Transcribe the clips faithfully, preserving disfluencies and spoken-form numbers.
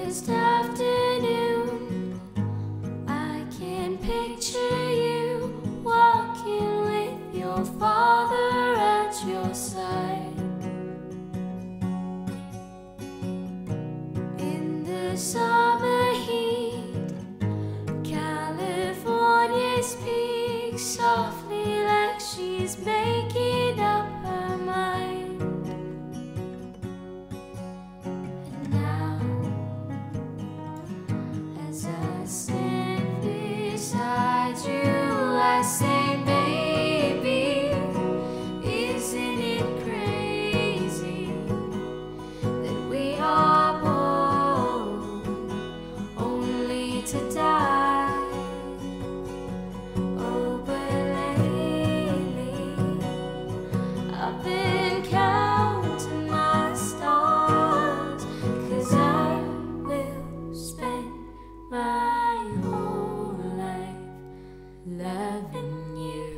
August afternoon, I can picture you walking with your father at your side. In the summer heat, California speaks softly like she's making up her mind. And now, as I stand beside you, I say, baby, isn't it crazy that we are born only to die? Oh, but lately I've been counting my stars, 'cause I will spend my whole life loving you.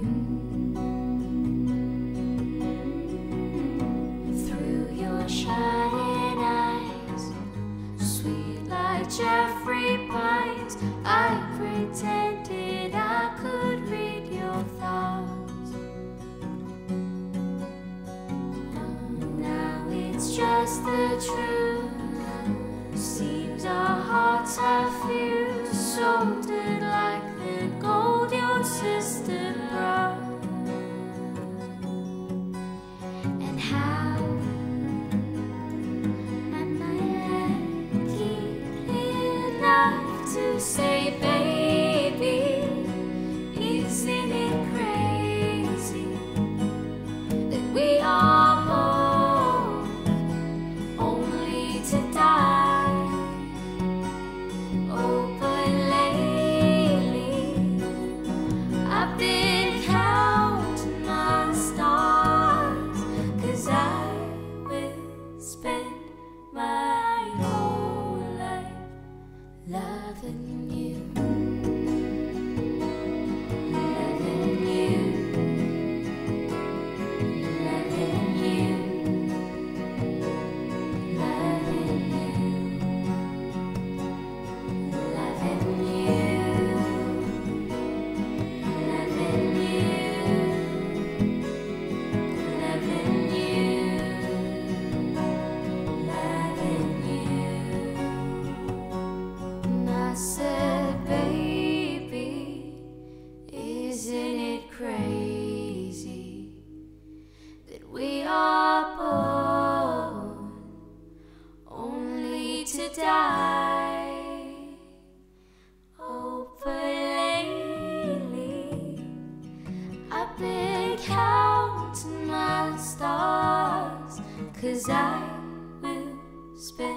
Through your shining eyes, sweet like Jeffrey pines, I pretended I could read your thoughts. Now it's just the truth. Seems our hearts have fused, soldered like the gold your sister brought. And how am I lucky enough to say, baby, isn't it crazy that we are born only to die? Oh, but lately I've been counting my stars, 'cause I will spend my whole life loving you. Loving you. Loving you. Loving you. Loving you. Loving you. Loving you. Loving you. And I said, baby, isn't it crazy that we are born only to die? Oh, but lately I've been counting my stars, 'cause I will spend